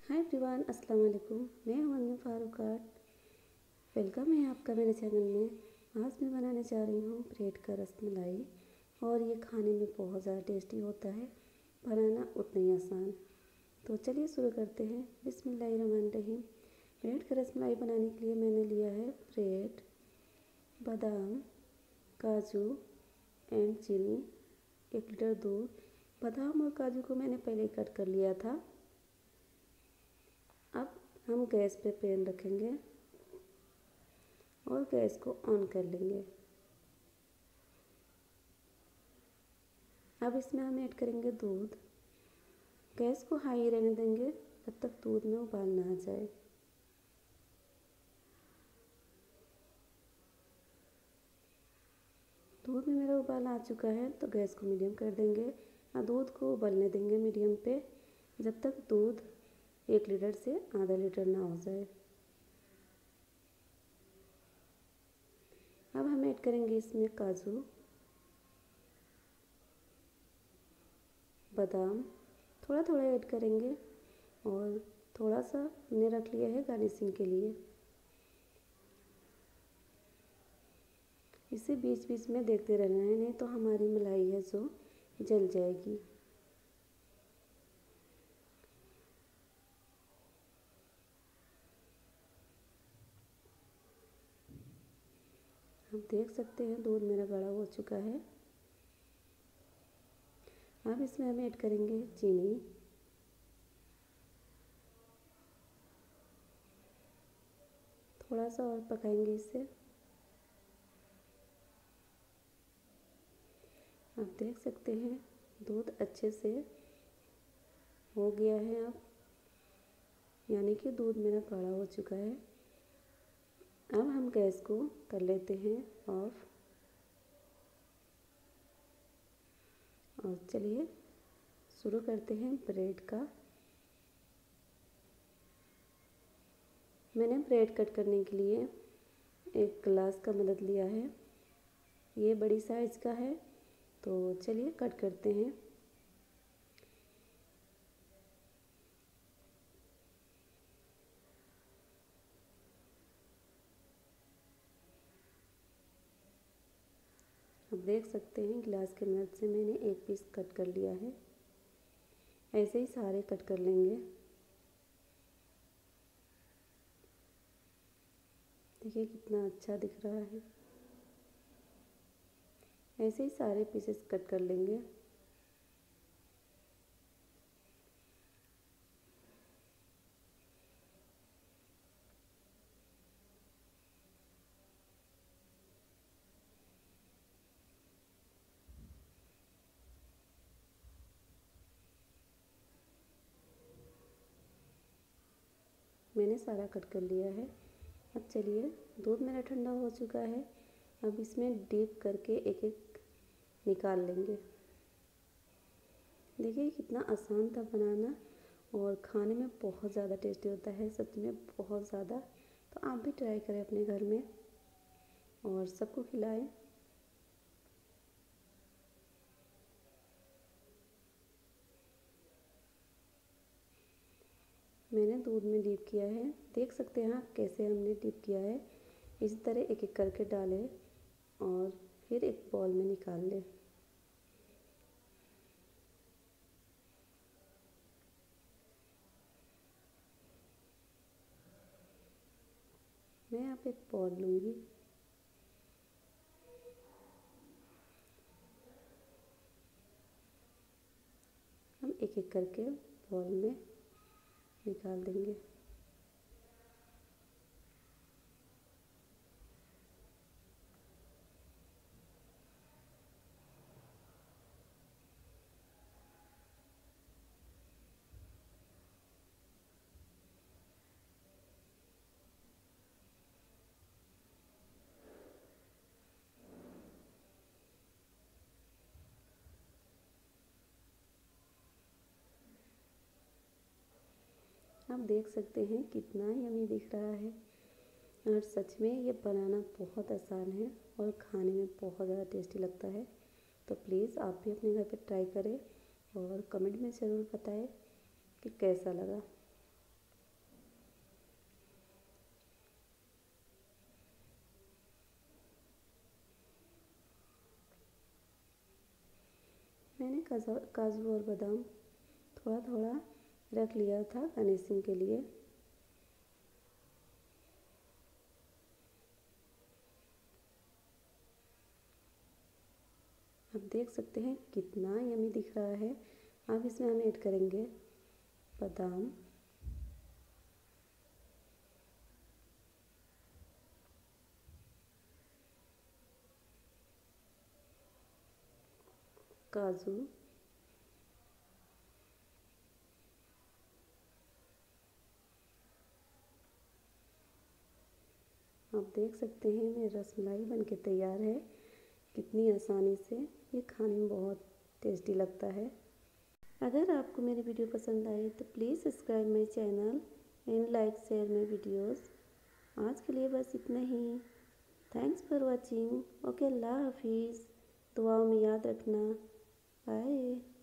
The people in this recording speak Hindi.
हाय एवरीवन, अस्सलाम वालेकुम। मैं हूं अन्नू फारूकाट। वेलकम है आपका मेरे चैनल में। आज मैं बनाने जा रही हूं ब्रेड का रसमलाई और ये खाने में बहुत ज़्यादा टेस्टी होता है, बनाना उतना ही आसान। तो चलिए शुरू करते हैं। बिस्मिल्लाहिर्रहमानिर्रहीम। ब्रेड का रसमलाई बनाने के लिए मैंने लिया है ब्रेड, बादाम, काजू एंड चीनी, 1 लीटर दूध। बादाम और काजू को मैंने पहले ही कट कर लिया था। अब हम गैस पे पैन रखेंगे और गैस को ऑन कर लेंगे। अब इसमें हम ऐड करेंगे दूध। गैस को हाई रहने देंगे जब तक दूध में उबाल ना आ जाए। दूध में मेरा उबाल आ चुका है तो गैस को मीडियम कर देंगे और दूध को उबलने देंगे मीडियम पे जब तक दूध 1 लीटर से आधा लीटर ना हो जाए। अब हम ऐड करेंगे इसमें काजू, बादाम, थोड़ा थोड़ा ऐड करेंगे और थोड़ा सा हमने रख लिया है गार्निशिंग के लिए। इसे बीच बीच में देखते रहना है, नहीं तो हमारी मलाई है जो जल जाएगी। आप देख सकते हैं दूध मेरा गाढ़ा हो चुका है। अब इसमें हम ऐड करेंगे चीनी, थोड़ा सा और पकाएंगे इसे। आप देख सकते हैं दूध अच्छे से हो गया है अब, यानी कि दूध मेरा गाढ़ा हो चुका है। अब हम गैस को कर लेते हैं ऑफ और चलिए शुरू करते हैं ब्रेड का। मैंने ब्रेड कट करने के लिए एक ग्लास का मदद लिया है। ये बड़ी साइज़ का है तो चलिए कट करते हैं। आप देख सकते हैं गिलास की मदद से मैंने एक पीस कट कर लिया है। ऐसे ही सारे कट कर लेंगे। देखिए कितना अच्छा दिख रहा है। ऐसे ही सारे पीसेस कट कर लेंगे। मैंने सारा कट कर लिया है। अब चलिए, दूध मेरा ठंडा हो चुका है। अब इसमें डीप करके एक एक निकाल लेंगे। देखिए कितना आसान था बनाना और खाने में बहुत ज़्यादा टेस्टी होता है, सच में बहुत ज़्यादा। तो आप भी ट्राई करें अपने घर में और सबको खिलाएं। मैंने दूध में डीप किया है, देख सकते हैं आप कैसे हमने डीप किया है। इसी तरह एक एक करके डालें और फिर एक बॉल में निकाल लें। मैं यहाँ पे एक बॉल लूँगी। हम एक एक करके बॉल में निकाल देंगे। आप देख सकते हैं कितना यमी दिख रहा है और सच में ये बनाना बहुत आसान है और खाने में बहुत ज़्यादा टेस्टी लगता है। तो प्लीज़ आप भी अपने घर पे ट्राई करें और कमेंट में ज़रूर बताएं कि कैसा लगा। काजू और बादाम थोड़ा थोड़ा रख लिया था गार्निशिंग के लिए। आप देख सकते हैं कितना यमी दिख रहा है। अब इसमें हम ऐड करेंगे बादाम, काजू, आप देख सकते हैं मेरी रसमलाई बनके तैयार है। कितनी आसानी से, ये खाने में बहुत टेस्टी लगता है। अगर आपको मेरी वीडियो पसंद आई तो please subscribe my channel and like share my videos. आज के लिए बस इतना ही। Thanks for watching. ओके, अल्लाह हाफिज़। दुआओं में याद रखना। बाय।